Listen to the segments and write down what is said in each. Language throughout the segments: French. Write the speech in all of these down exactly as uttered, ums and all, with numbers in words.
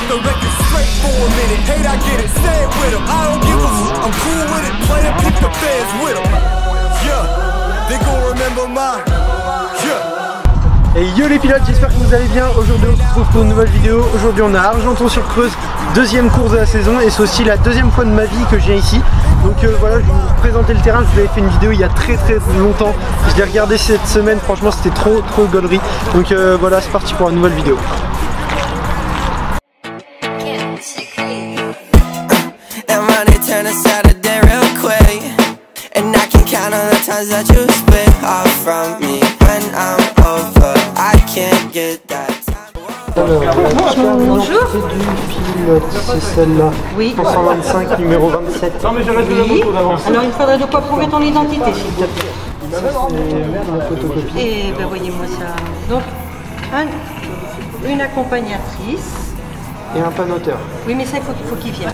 the record straight for a minute. Hate, I get it, stay with him. I don't give a fuck, I'm cool with it. Play and pick the fans with him. Yeah, they gon' remember my. Yeah. Et yo les pilotes, j'espère que vous allez bien. Aujourd'hui on se retrouve pour une nouvelle vidéo. Aujourd'hui on est à Argenton-sur-Creuse, deuxième course de la saison. Et c'est aussi la deuxième fois de ma vie que je viens ici. Donc euh, voilà, je vais vous présenter le terrain. Je vous avais fait une vidéo il y a très très longtemps. Je l'ai regardé cette semaine, franchement c'était trop trop gaulerie. Donc euh, voilà, c'est parti pour une nouvelle vidéo. Bonjour. C'est celle-là. Oui. trois cent vingt-cinq, numéro vingt-sept. Non, mais je reste oui. Alors il faudrait de quoi prouver ton identité, s'il te plaît. Ça, c'est une photocopie. Et ben voyez-moi ça. Donc, un, une accompagnatrice. Et un panoteur. Oui, mais ça, il faut qu'il faut qu'il vienne.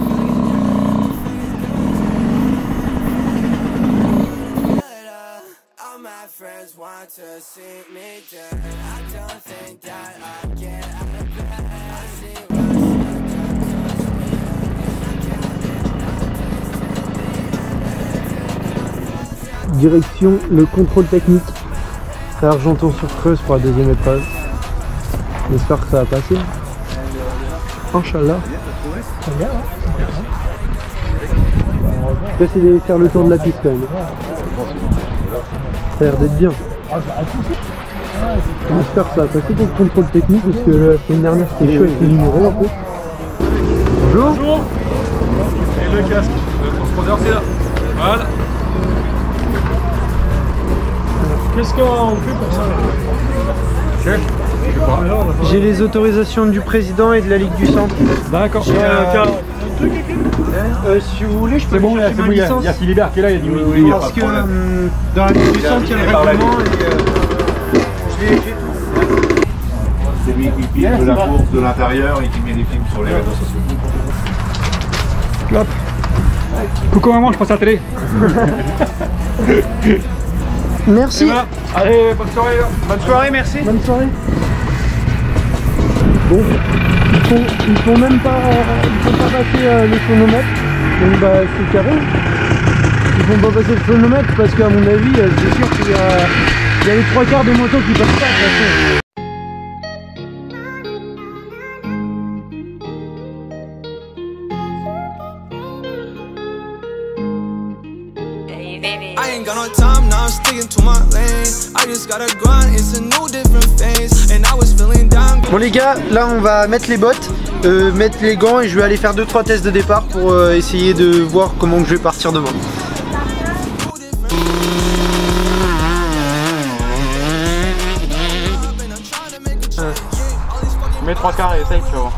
Direction le contrôle technique à Argenton-sur-Creuse pour la deuxième épreuve. J'espère que ça va passer. Inch'Allah. Je vais essayer de faire le tour de la piste quand même. Ça a l'air d'être bien. J'espère que ça va passer pour le contrôle technique parce que la semaine dernière c'était chaud avec les numéros un peu. Bonjour. Bonjour. Et le casque, le transpondeur c'est là. Voilà. Qu'est-ce qu'on fait pour ça? Chef, je sais pas. J'ai les autorisations du président et de la Ligue du Centre. D'accord. Euh, euh, si vous voulez, je peux bon, chercher ma licence. Il y a Philibert qui est là, il y a du oui, oui, parce que euh, dans la Ligue du Centre, il y a le règlement et euh, je l'ai écrit. C'est lui qui filme la course de l'intérieur et qui met les films sur les réseaux sociaux. Hop. Coucou maman, je passe à la télé. Merci. Allez, bonne soirée. Bonne soirée, merci. Bonne soirée. Bon, ils font, ils font même pas, ils font pas passer euh, le chronomètre, donc bah c'est carré. Ils font pas passer le chronomètre parce qu'à mon avis, euh, c'est sûr qu'il y a, il y a les trois quarts des motos qui passent pas de toute façon. I ain't got no time now, I'm sticking to my lane. I just gotta grind, it's a new different phase. And I was feeling down. Bon les gars, là on va mettre les bottes, euh, mettre les gants et je vais aller faire deux trois tests de départ pour euh, essayer de voir comment je vais partir demain. Mets trois quarts et essaye, tu vas voir.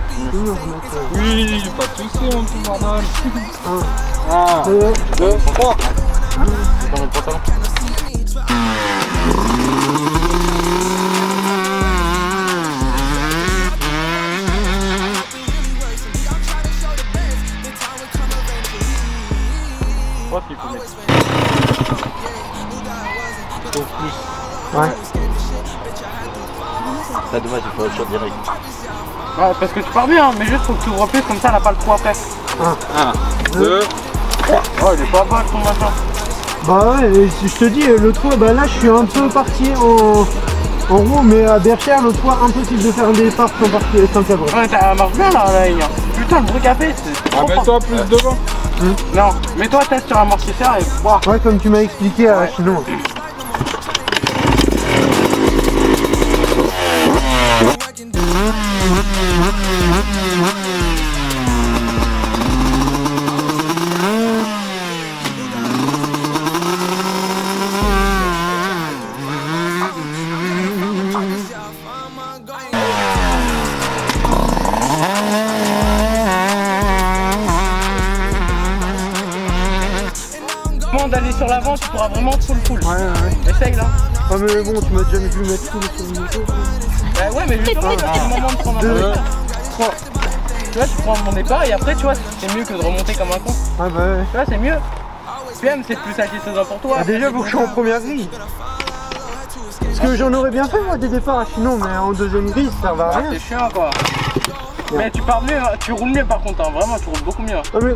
Oui, pas de soucis, mon petit bordel. un, deux, trois. Dans le pantalon. trois qu'il faut mettre. Au plus. Ouais. Là dommage, il faut autre chose direct. Ouais, parce que tu pars bien, mais juste faut que tu ouvres plus, comme ça elle n'a pas le trou après. un, deux, trois. Oh, il est pas mal ton machin. Bah ouais, et si je te dis, le trou, bah là je suis un peu parti en, en roue, mais à Berchère, l'autre fois, impossible de faire un départ sans, partir, sans cadre. Ouais, ça marche bien là, la ligne. Putain, le truc à fait, c'est trop fort. Mets-toi plus devant. Hum. Non, mets-toi tête sur amortisseur et wow. Ouais, comme tu m'as expliqué à ouais. Chinon. D'aller sur l'avant, tu pourras vraiment full full. Ouais, ouais. Essaye là. Ah mais bon, tu m'as déjà vu mettre full sur une moto. Bah ouais, mais justement, c'est le moment de prendre un peu. trois. Tu vois, tu prends mon départ et après, tu vois, c'est mieux que de remonter comme un con. Ah bah ouais. Tu vois, c'est mieux. Puis même, c'est plus satisfaisant pour toi. Ah, déjà, faut que je sois en première grille. Parce que j'en aurais bien fait, moi, des départs à Chinon, mais en deuxième grille, ça servait à rien. C'est chiant, quoi. Mais tu pars mieux, hein. Tu roules mieux par contre, hein. Vraiment tu roules beaucoup mieux. Hein. Ah, mais...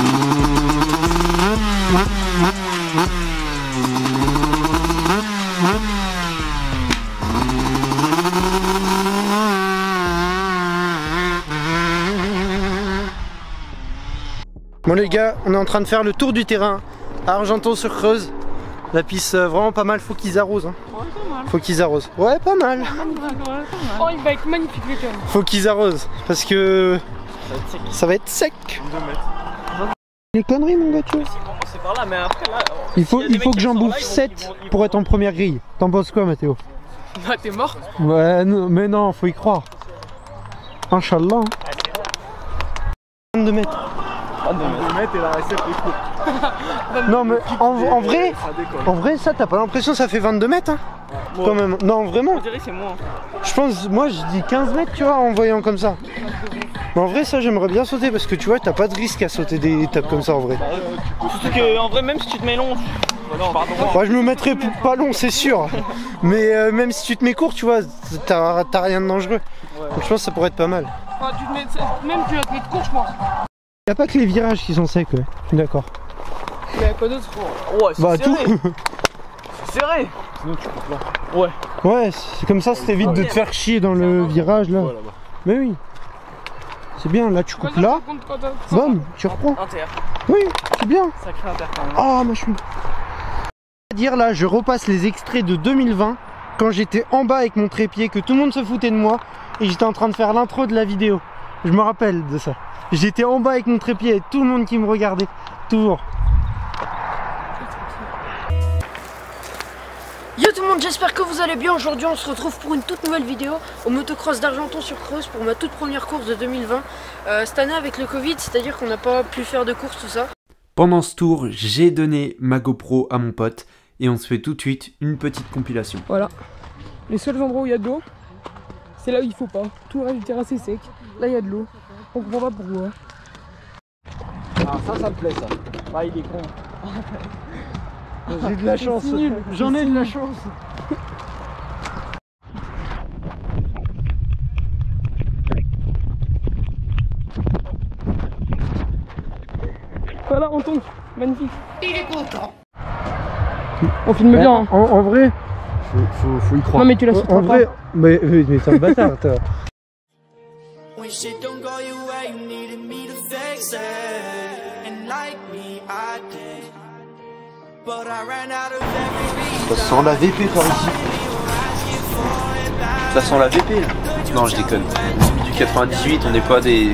Bon les gars, on est en train de faire le tour du terrain à Argenton-sur-Creuse. La piste euh, vraiment pas mal, faut qu'ils arrosent. Hein. Ouais, pas mal. Faut qu'ils arrosent. Ouais, pas mal. Oh, il va être magnifique le week-end. Faut qu'ils arrosent parce que ça va être sec. Les conneries mon gars, tu vois. C'est par là, mais après là. Il faut, il faut que j'en bouffe sept pour être en première grille. T'en penses quoi Mathéo? Bah t'es mort. Ouais, non, mais non, faut y croire. Inch'Allah. vingt-deux mètres. vingt-deux mètres et la recette est courte. Non mais en, en vrai, en vrai ça t'as pas l'impression que ça fait vingt-deux mètres hein ouais. Quand même. Non vraiment. On dirait c'est moi. Je pense, moi je dis quinze mètres tu vois en voyant comme ça. Mais en vrai ça j'aimerais bien sauter parce que tu vois t'as pas de risque à sauter des étapes comme ça en vrai. Surtout que en vrai même si tu te mets long. Non, pardon. Moi je me mettrais pas long c'est sûr. Mais euh, même si tu te mets court tu vois t'as rien de dangereux. Ouais. Donc je pense que ça pourrait être pas mal. Enfin, tu te mets, même tu vas te mettre court je pense. Y'a pas que les virages qui sont secs, ouais. D'accord. Mais y'a quoi d'autre? Ouais, c'est bah, serré. Tout. C'est serré. Sinon tu coupes là. Ouais. Ouais, c'est comme ça, ça t'évite de te faire chier dans le virage là. Voilà, bah. Mais oui. C'est bien, là tu coupes là. Bam, tu reprends. Inter. Oui, c'est bien. Sacré inter quand même. Ah, ma chou. Dire là, je repasse les extraits de deux mille vingt quand j'étais en bas avec mon trépied, que tout le monde se foutait de moi et j'étais en train de faire l'intro de la vidéo. Je me rappelle de ça. J'étais en bas avec mon trépied et tout le monde qui me regardait. Toujours. Yo tout le monde, j'espère que vous allez bien. Aujourd'hui on se retrouve pour une toute nouvelle vidéo au motocross d'Argenton-sur-Creuse pour ma toute première course de deux mille vingt. euh, Cette année avec le Covid, c'est à dire qu'on n'a pas pu faire de course tout ça. Pendant ce tour, j'ai donné ma GoPro à mon pote et on se fait tout de suite une petite compilation. Voilà, les seuls endroits où il y a de l'eau, c'est là où il faut pas. Tout le reste du terrain c'est sec, là il y a de l'eau. On comprend pas pourquoi. Ah ça ça me plaît ça. Ah il est con. J'ai de la chance. J'en ai de la chance. Voilà on tombe. Magnifique. Il est content. On filme bien. Hein. En, en vrai, faut, faut, faut y croire. Non mais tu la sauteras en pas. vrai, mais, mais c'est un bâtard. Ça sent la V P par ici. Ça sent la V P là. Non je déconne. Du quatre-vingt-dix-huit on n'est pas des...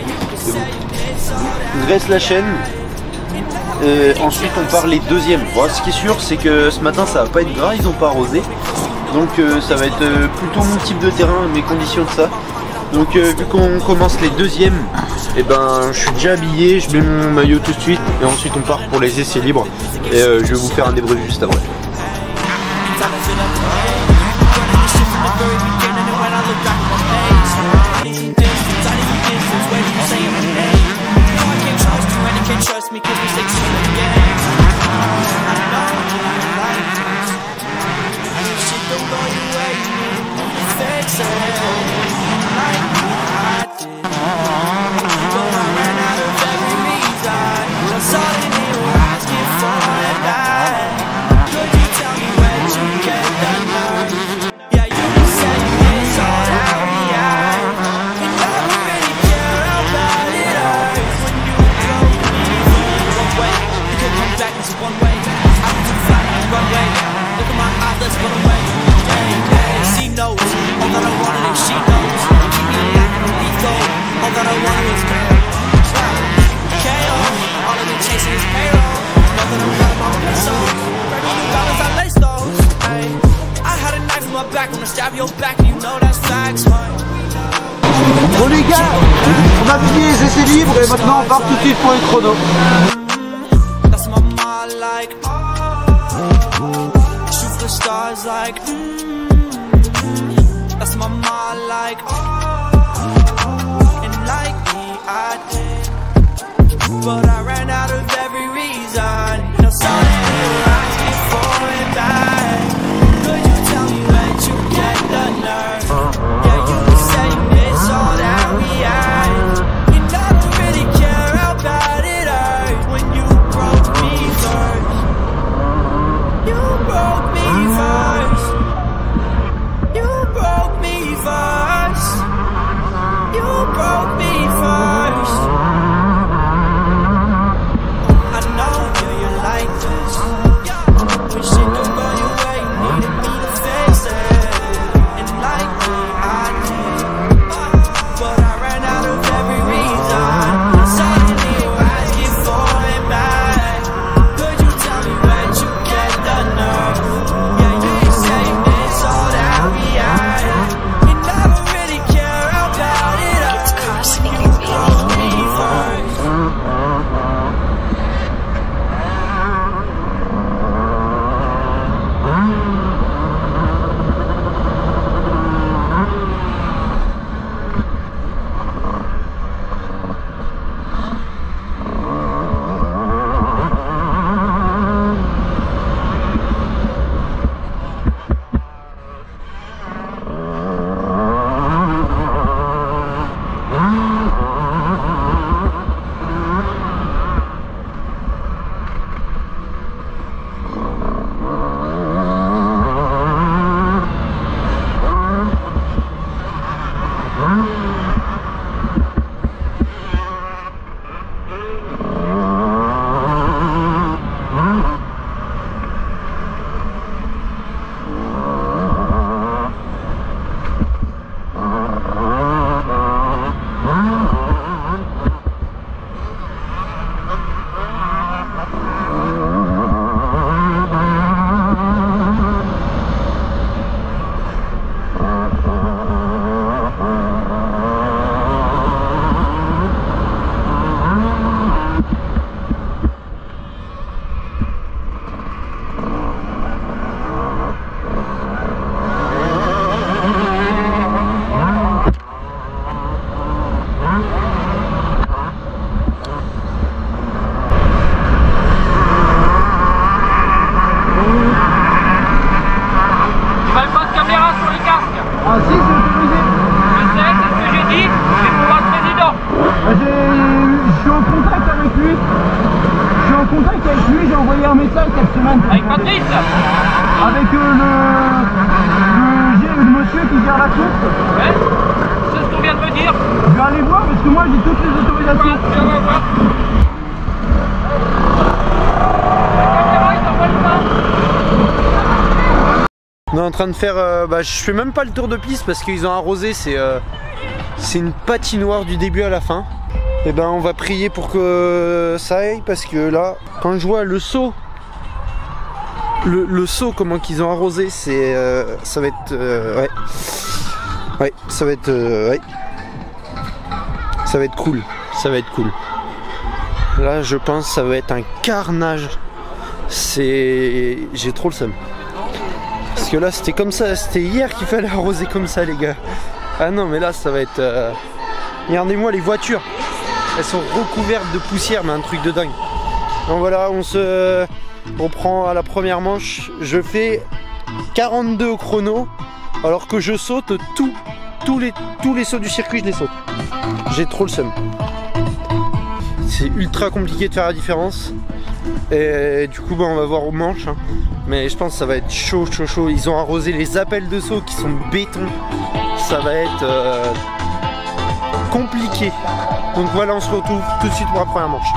On dresse la chaîne. Euh, ensuite on part les deuxièmes. Bon, ce qui est sûr c'est que ce matin ça va pas être gras, ils ont pas arrosé. Donc euh, ça va être euh, plutôt mon type de terrain, mes conditions de ça. Donc euh, vu qu'on commence les deuxièmes, et eh ben je suis déjà habillé, je mets mon maillot tout de suite et ensuite on part pour les essais libres et euh, je vais vous faire un débrief juste après. Bon les gars, on a fini les essais libres et maintenant on part tout de suite pour les chronos. Yeah. avec euh, le, le, le monsieur qui gère la course? Ouais, c'est ce qu'on vient de me dire. Je vais aller voir parce que moi j'ai toutes les autorisations. Ouais, on va voir. On est en train de faire, euh, bah, je fais même pas le tour de piste parce qu'ils ont arrosé, c'est euh, c'est une patinoire du début à la fin. Et ben on va prier pour que ça aille parce que là, quand je vois le seau, le, le seau comment qu'ils ont arrosé, c'est, euh, ça va être, euh, ouais, ouais, ça va être, euh, ouais, ça va être cool, ça va être cool. Là je pense que ça va être un carnage. C'est, j'ai trop le seum. Parce que là c'était comme ça, c'était hier qu'il fallait arroser comme ça les gars. Ah non mais là ça va être... Euh... Regardez-moi les voitures. Elles sont recouvertes de poussière mais un truc de dingue. Donc voilà, on se reprend à la première manche. Je fais quarante-deux au chrono alors que je saute tout, tous les, tous les sauts du circuit, je les saute. J'ai trop le seum. C'est ultra compliqué de faire la différence. Et du coup bah, on va voir aux manches hein. Mais je pense que ça va être chaud chaud chaud. Ils ont arrosé les appels de saut qui sont béton. Ça va être euh, compliqué. Donc voilà, on se retrouve tout de suite pour la première manche.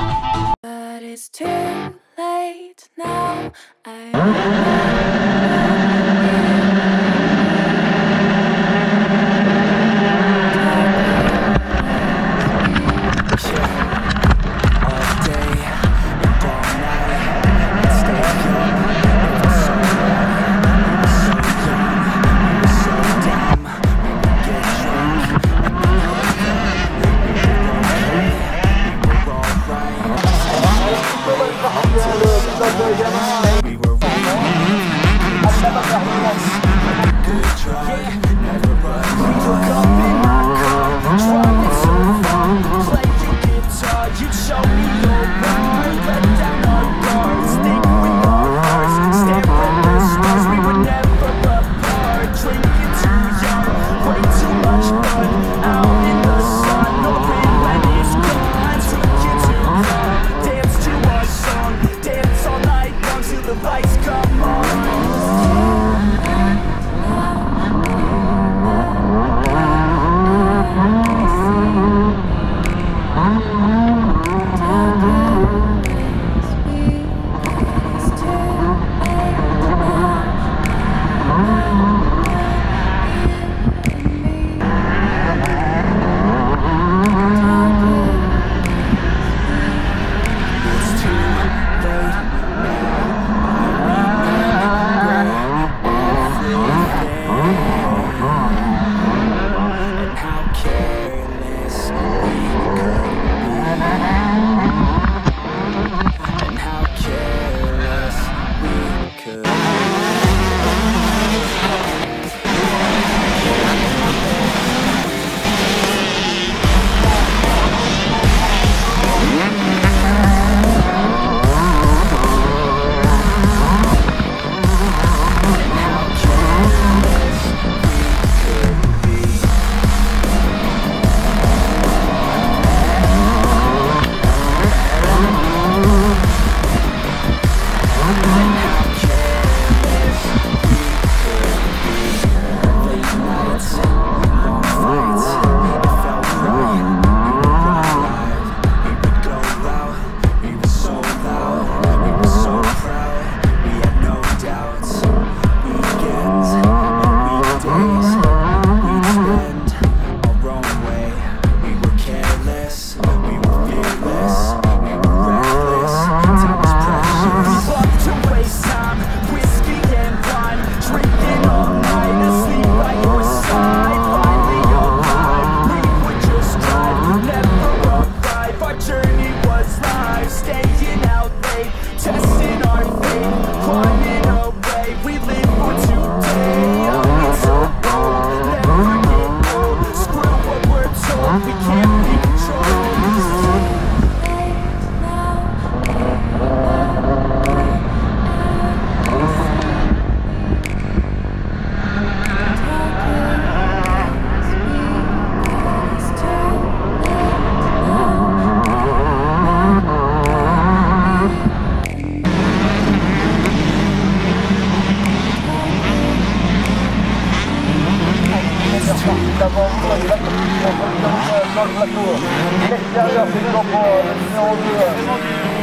sortie d'avant, et là, comme tu vois, dans le plateau. L'extérieur, c'est le pour le numéro deux.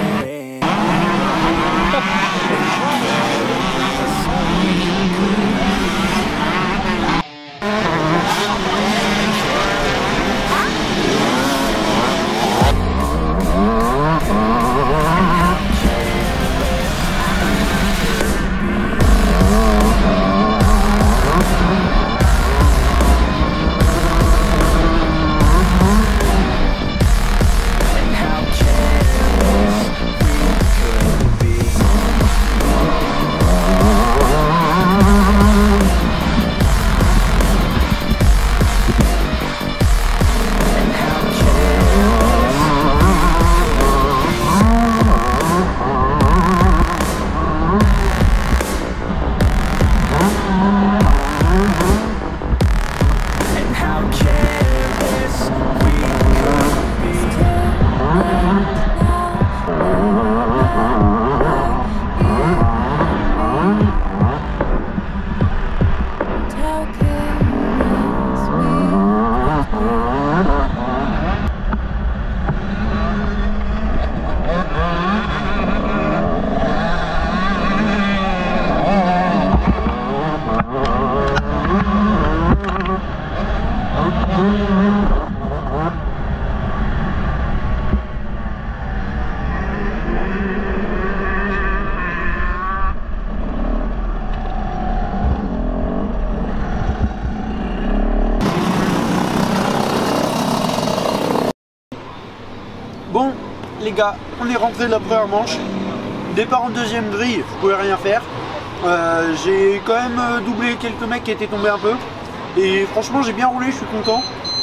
Bon les gars, on est rentré de la première manche. Départ en deuxième grille, je pouvais rien faire. Euh, j'ai quand même doublé quelques mecs qui étaient tombés un peu. Et franchement j'ai bien roulé, je suis content.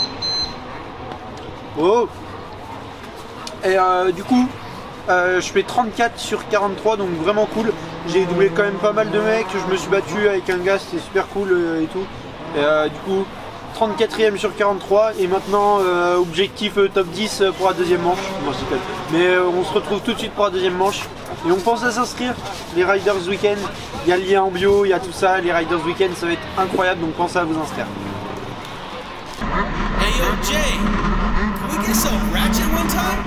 Oh. Et euh, du coup euh, je fais trente-quatre sur quarante-trois, donc vraiment cool. J'ai doublé quand même pas mal de mecs, je me suis battu avec un gars, c'était super cool euh, et tout. Et euh, du coup trente-quatrième sur quarante-trois et maintenant euh, objectif euh, top dix pour la deuxième manche. Bon, mais euh, on se retrouve tout de suite pour la deuxième manche et on pense à s'inscrire. Les Riders Weekend, il y a le lien en bio, il y a tout ça. Les Riders Weekend, ça va être incroyable, donc pensez à vous inscrire. Hey yo Jay, can we get some ratchet one time?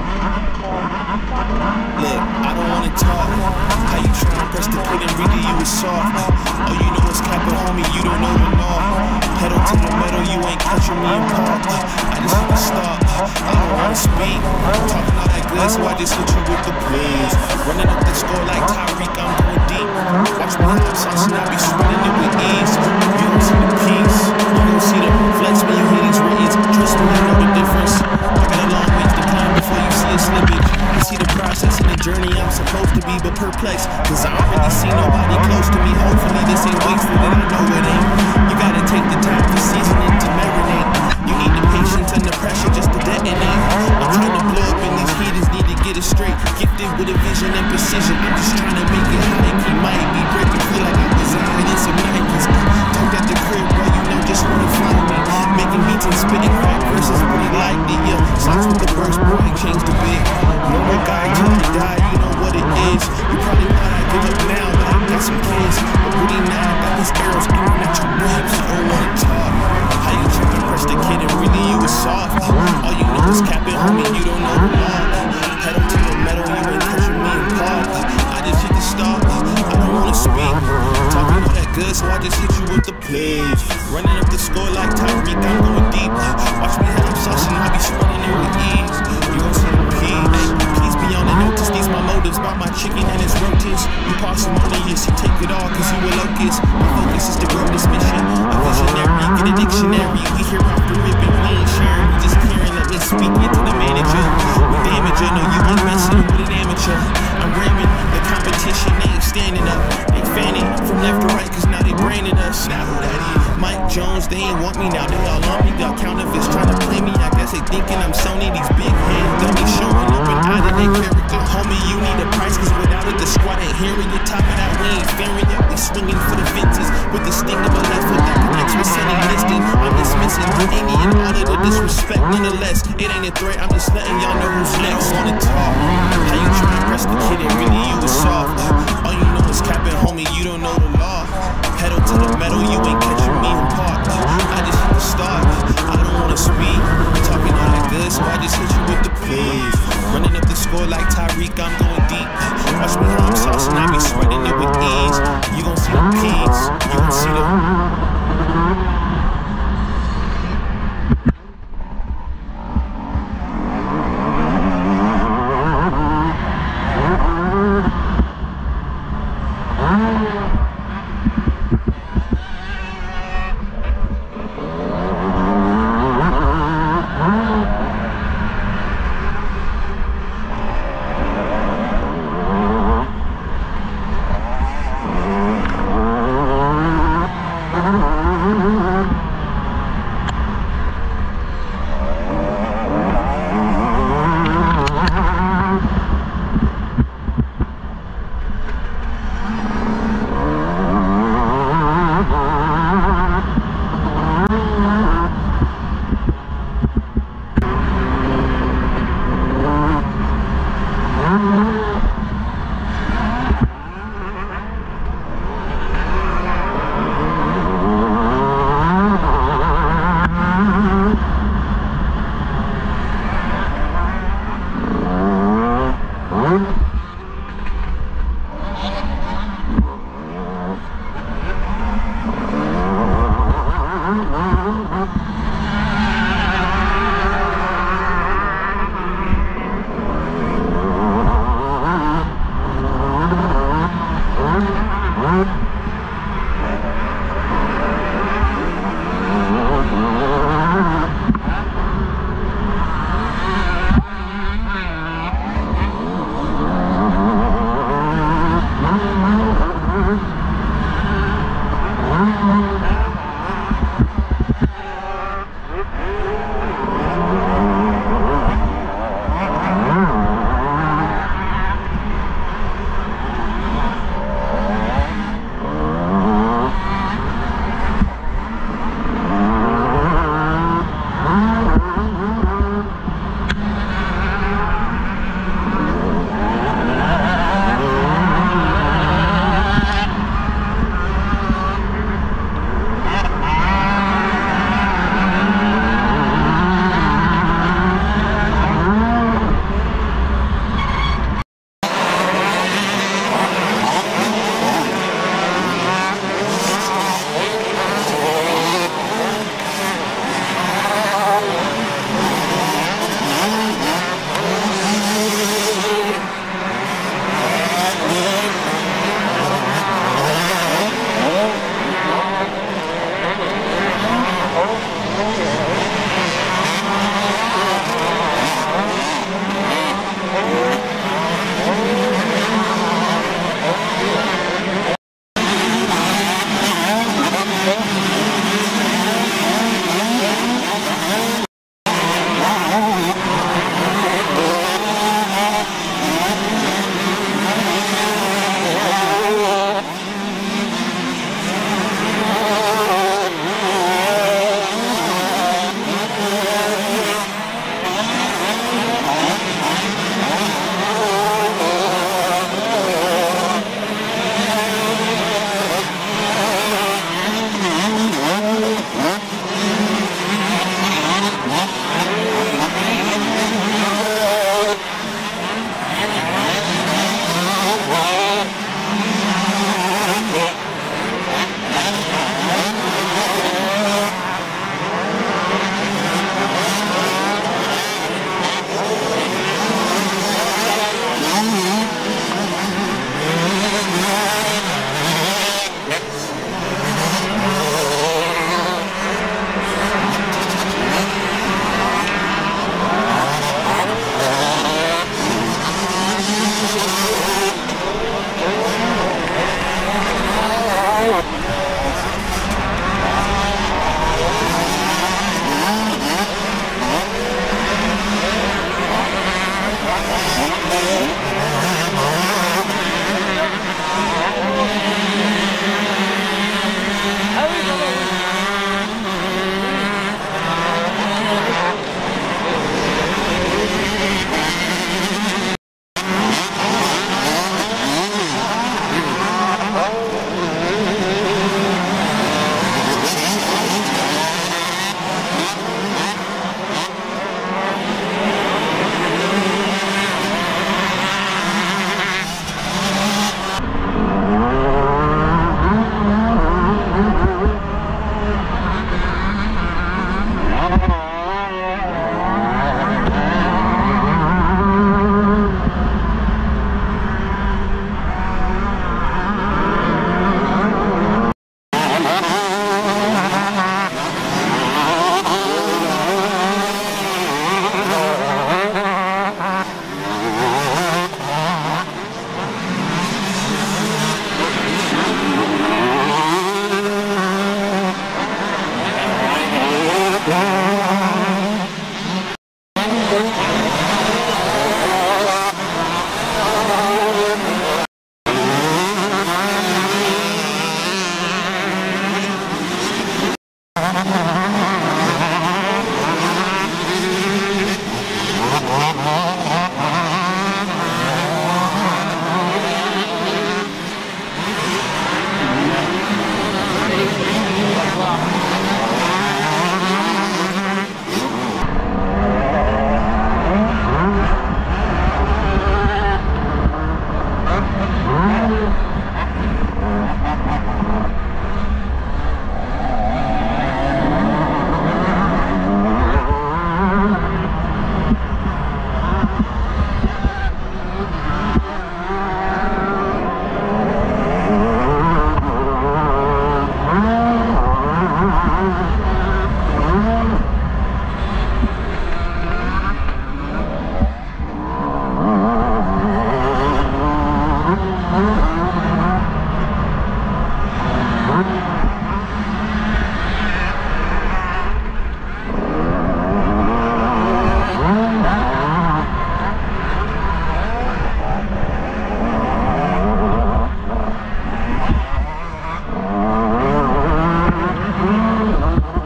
Look, I don't wanna talk. How you tryna press the kid and really you was soft. Oh, you know what's capping, homie, you don't know the law. Pedal to the metal, you ain't catching me in park. I just need to stop, I don't wanna speak. Talking all that good, so I just hit you with the blues. Running up the score like Tyreek, I'm going deep. Watch me hit the sauce and I be spinning it with ease. You don't see the peace, you don't see the flex when you hear these reads. Trust me, you know the difference. I got a long ways to climb before you see a slippage. I see the process and the journey I'm supposed to be, but perplexed. Cause I don't really see nobody close to me. Hopefully this ain't wasted and I know it ain't. You gotta take the time for seasoning to marinate. You need the patience and the pressure just to detonate. I'm trying to blow up and these heaters need to get it straight. Gifted with a vision and precision. I'm just trying to make it high. He might be breaking feel like I was out in some Nikes. Talked at the crib, bro, you know just wanna find me. Making beats and spitting fat verses pretty likely, yeah. Socks with the burst, boy, changed a bit. Normal guy till he die, you know what it is. You probably thought I'd give up now, but I got some kids. But really now, got these arrows aiming at your ribs. You don't wanna talk. How you trying to press the kid and really you was soft. All you know is capping, homie, you don't know the law. Pedal to the metal, you ain't catching me in park. I just hit the stop, I don't wanna speak. Talking all that good, so I just hit you with the plays. Running up the score like Tyreek, I'm going deep. Watch me have sauce and I be spinning it with ease. You gon' see the P, hey, please be on the notice. These my motives, about my chicken and its roaches. You parsimonious, you take it all cause you a locust. My focus is to grow this mission. A visionary, get a dictionary. We here off the ribbon, we ain't sharing. We just hearing, let me speak it to the manager. We damaging, no you ain't messing with an amateur. I'm ramming, the competition, they ain't standing up. They fanning from left to right cause now they branding us. Now who that is? Mike Jones, they ain't want me now, they all on me. Got counterfeits trying to play me, I guess they thinking I'm Sony. These big hands dummies showing up and out of their character. Homie, you need a price cause without it the squad ain't hearing you. Top of that, we ain't faring yet. We swinging for the fences with the sting of a left foot that connects with Sunny Liston. I'm dismissing any and all of the disrespect. Nonetheless, it ain't a threat, I'm just letting y'all know who's next. On the talk, how you trying to press the kid and really you was soft. All you know is capping, homie, you don't know the law. Pedal to the metal, you ain't catching me in park. I just hit the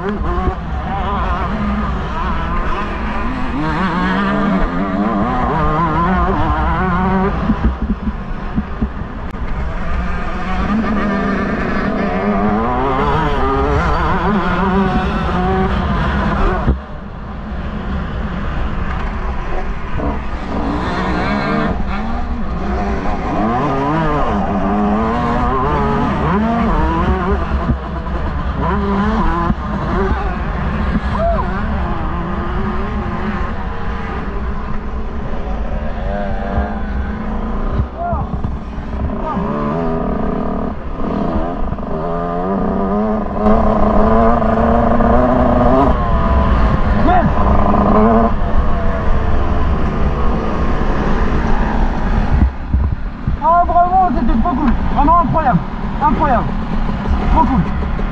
Ah bravo, c'était trop cool, vraiment incroyable, incroyable, trop cool.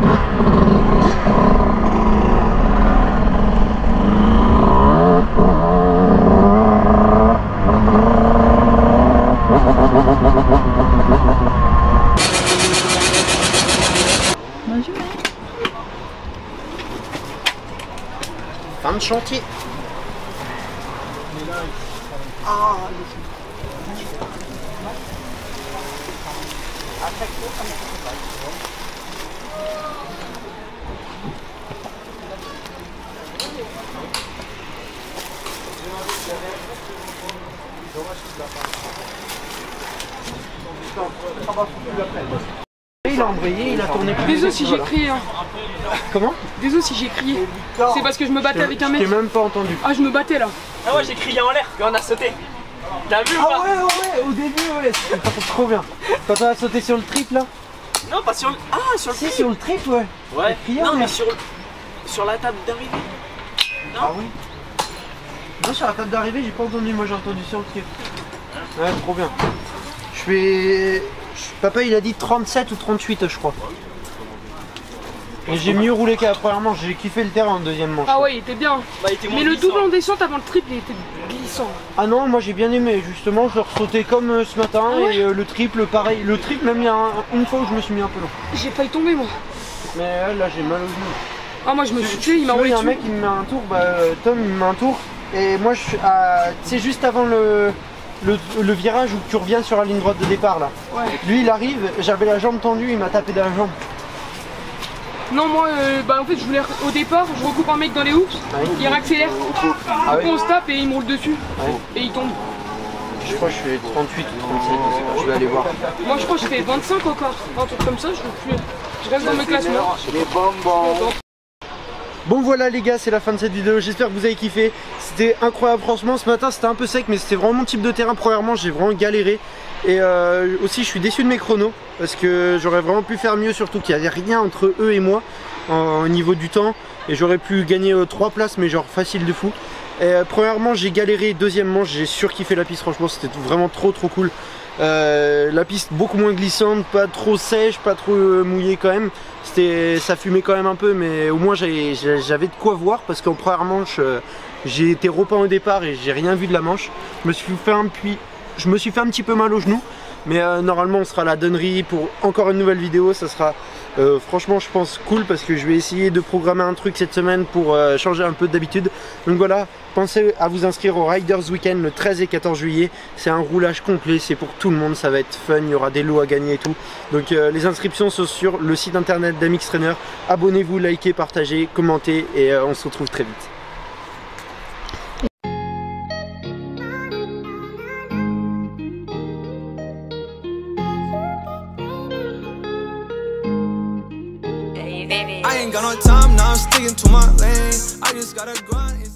Fin de chantier. Ah, il a embrayé, il a tourné plus. Désolé si j'ai crié. Hein. Comment? Désolé si j'ai crié. C'est parce que je me battais avec un mec. Je t'ai même pas entendu. Ah, je me battais là. Ah ouais, j'ai crié en l'air, puis on a sauté. T'as vu ou Ah pas? ouais, ouais, ouais, au début, ouais, c'était trop bien. Quand on a sauté sur le trip là? Non, pas sur le. Ah, sur le Si, trip. sur le trip, ouais. Ouais. Crié, Non, mais mais sur, sur la table d'arrivée. Non. Ah oui. Non, sur la table d'arrivée, j'ai pas entendu, moi j'ai entendu sur le trip. Ouais, trop bien. Je fais. Papa, il a dit trente-sept ou trente-huit, je crois. Et j'ai mieux roulé qu'à la première manche, j'ai kiffé le terrain en deuxième manche. Ah ouais, il était bien. Bah, il était moins Mais le glissant. double en descente avant le triple, il était glissant. Ah non, moi j'ai bien aimé, justement, je le ressautais comme euh, ce matin, Ah ouais. et euh, le triple pareil. Le triple, même il y a un- une fois où je me suis mis un peu long. J'ai failli tomber moi. Mais euh, là j'ai mal au genou. Ah, moi je me suis tué, il m'a Il roulé y a un dessus. mec qui me met un tour, bah, euh, Tom il me met un tour, et moi je suis à. Tu sais, juste avant le, le, le virage où tu reviens sur la ligne droite de départ là. Ouais. Lui il arrive, j'avais la jambe tendue, il m'a tapé dans la jambe. Non, moi, euh, bah en fait, je voulais au départ, je recoupe un mec dans les hoops, Ouais. il réaccélère. Ah Du coup, ouais. on se tape et il me roule dessus. Ouais. Et il tombe. Je crois que je fais trente-huit ou trente-sept, je sais pas, je vais aller voir. Moi, je crois que je fais vingt-cinq encore. Un truc comme ça, je, suis... je reste dans mes classements. Les bonbons. Bon voilà les gars, c'est la fin de cette vidéo, j'espère que vous avez kiffé. C'était incroyable franchement, ce matin c'était un peu sec mais c'était vraiment mon type de terrain. Premièrement j'ai vraiment galéré. Et euh, aussi je suis déçu de mes chronos parce que j'aurais vraiment pu faire mieux, surtout qu'il n'y avait rien entre eux et moi en, au niveau du temps. Et j'aurais pu gagner euh, trois places mais genre facile de fou. Et, euh, premièrement j'ai galéré, deuxièmement j'ai surkiffé la piste, franchement c'était vraiment trop trop cool. Euh, la piste beaucoup moins glissante, pas trop sèche, pas trop euh, mouillée quand même. C'était, ça fumait quand même un peu, mais au moins j'avais de quoi voir parce qu'en première manche euh, j'ai été repeint au départ et j'ai rien vu de la manche. Je me suis fait un puis, je me suis fait un petit peu mal au genou, mais euh, normalement on sera à la donnerie pour encore une nouvelle vidéo. Ça sera euh, franchement je pense cool parce que je vais essayer de programmer un truc cette semaine pour euh, changer un peu d'habitude. Donc voilà, pensez à vous inscrire au Riders Weekend le treize et quatorze juillet. C'est un roulage complet, c'est pour tout le monde, ça va être fun, il y aura des lots à gagner et tout. Donc euh, les inscriptions sont sur le site internet d'Amix Trainer. Abonnez-vous, likez, partagez, commentez et euh, on se retrouve très vite. I ain't got no time, now I'm sticking to my lane. I just gotta grind.